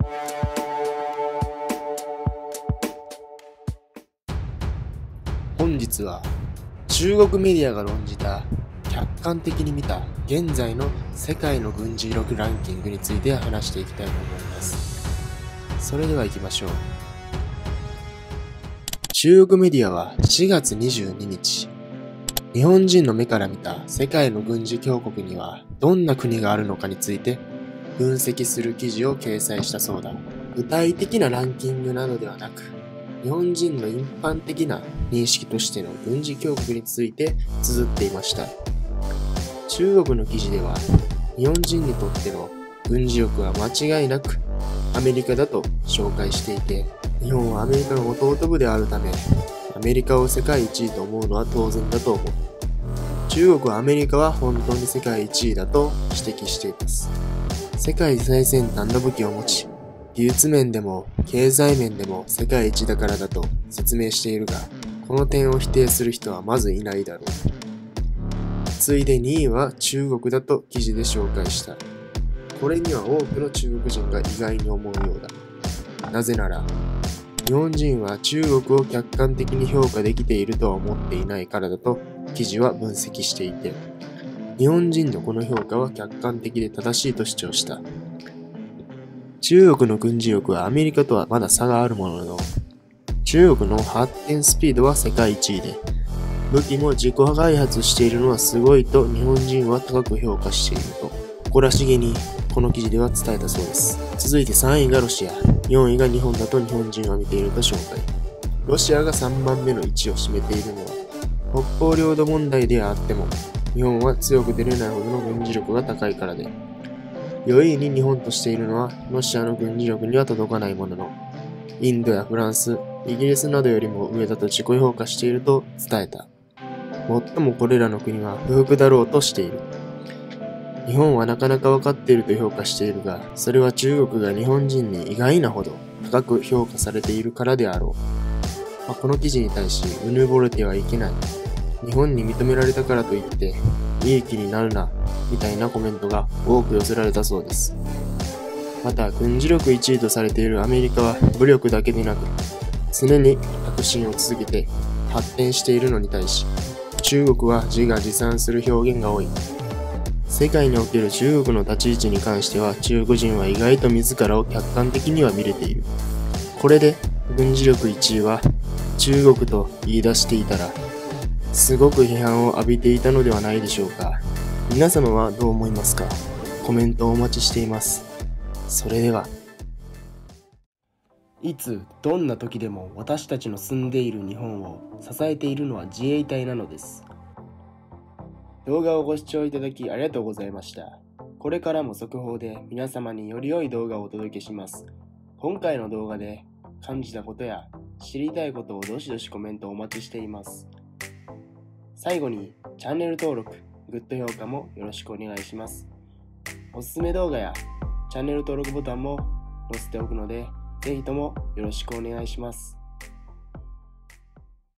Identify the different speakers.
Speaker 1: 本日は中国メディアが論じた客観的に見た現在の世界の軍事力ランキングについて話していきたいと思います。それでは行きましょう。中国メディアは4月22日、日本人の目から見た世界の軍事強国にはどんな国があるのかについて分析する記事を掲載したそうだ。具体的なランキングなどではなく、日本人の一般的な認識としての軍事強国について綴っていました。中国の記事では、日本人にとっての軍事力は間違いなくアメリカだと紹介していて、日本はアメリカの弟部であるため、アメリカを世界一位と思うのは当然だと思う。中国はアメリカは本当に世界一位だと指摘しています。世界最先端の武器を持ち、技術面でも経済面でも世界一だからだと説明しているが、この点を否定する人はまずいないだろう。次いで2位は中国だと記事で紹介した。これには多くの中国人が意外に思うようだ。なぜなら、日本人は中国を客観的に評価できているとは思っていないからだと記事は分析していて、日本人のこの評価は客観的で正しいと主張した。中国の軍事力はアメリカとはまだ差があるものの、中国の発展スピードは世界一位で、武器も自己開発しているのはすごいと日本人は高く評価していると、誇らしげにこの記事では伝えたそうです。続いて3位がロシア、4位が日本だと日本人は見ていると紹介。ロシアが3番目の位置を占めているのは、北方領土問題であっても、日本は強く出れないほどの軍事力が高いからで、4位に日本としているのは、ロシアの軍事力には届かないものの、インドやフランス、イギリスなどよりも上だと自己評価していると伝えた。最もこれらの国は不服だろうとしている。日本はなかなか分かっていると評価しているが、それは中国が日本人に意外なほど高く評価されているからであろう。この記事に対し、うぬぼれてはいけない。日本に認められたからといって、いい気になるな、みたいなコメントが多く寄せられたそうです。また、軍事力1位とされているアメリカは武力だけでなく、常に革新を続けて発展しているのに対し、中国は自画自賛する表現が多い。世界における中国の立ち位置に関しては、中国人は意外と自らを客観的には見れている。これで、軍事力1位は中国と言い出していたら、すごく批判を浴びていたのではないでしょうか。皆様はどう思いますか？コメントをお待ちしています。それでは。いつどんな時でも私たちの住んでいる日本を支えているのは自衛隊なのです。動画をご視聴いただきありがとうございました。これからも速報で皆様により良い動画をお届けします。今回の動画で感じたことや知りたいことをどしどしコメントをお待ちしています。最後にチャンネル登録、グッド評価もよろしくお願いします。おすすめ動画やチャンネル登録ボタンも載せておくので、ぜひともよろしくお願いします。